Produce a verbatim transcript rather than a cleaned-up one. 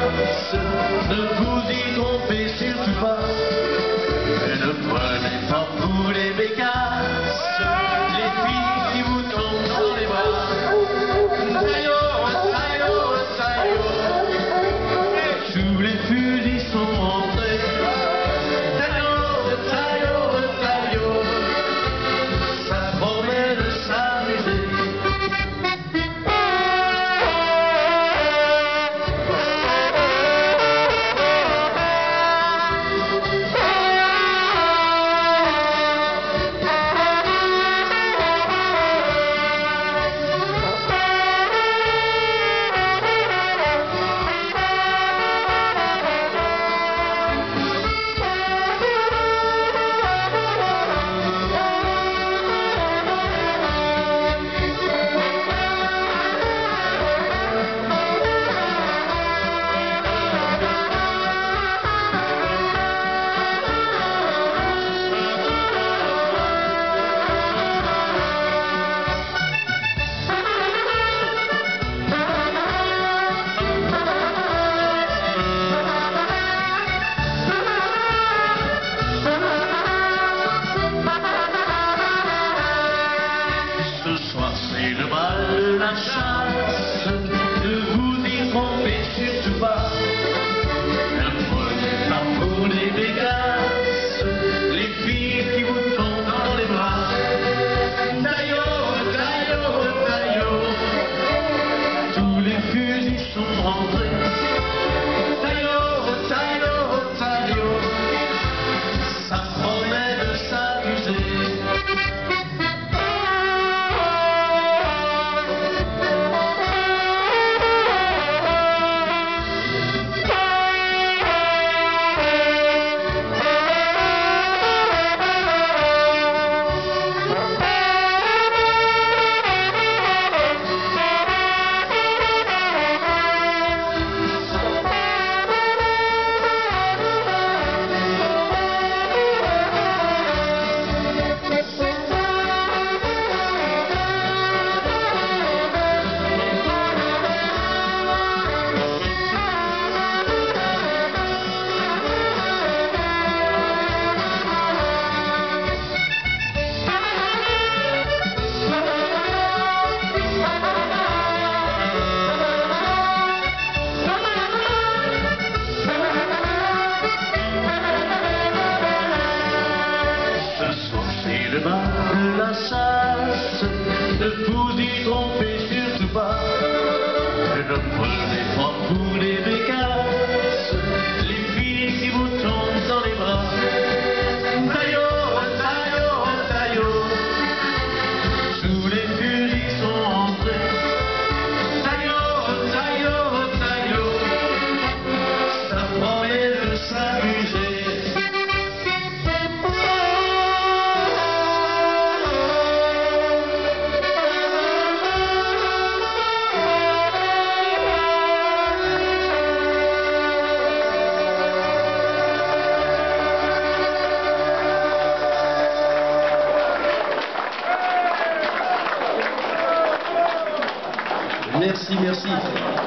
ne vous y trompez surtout pas. Ne prenez pas pour les bécasses les filles qui vous tombent dans les bras. Taillot, taillot, taillot, tous les fusils sont rentrés. Taillot, taillot, taillot, ça promet de s'amuser. C'est le bal de la chasse, ne vous y trompez surtout pas. Ne prenez pas pour les bécasses les filles qui vous tombent dans les bras. Taillot, taillot, taillot, tous les fusils sont rentrés. Taillot, taillot, taillot, ça promet de s'amuser. C'est le bal de la chasse, ne vous y trompez surtout pas. Ne prenez pas pour les bécasses les filles qui vous tombent dans les bras. Taillot, taillot, taillot, tous les fusils sont rentrés. Taillot, taillot, taillot, ça promet de s'amuser. Merci, merci.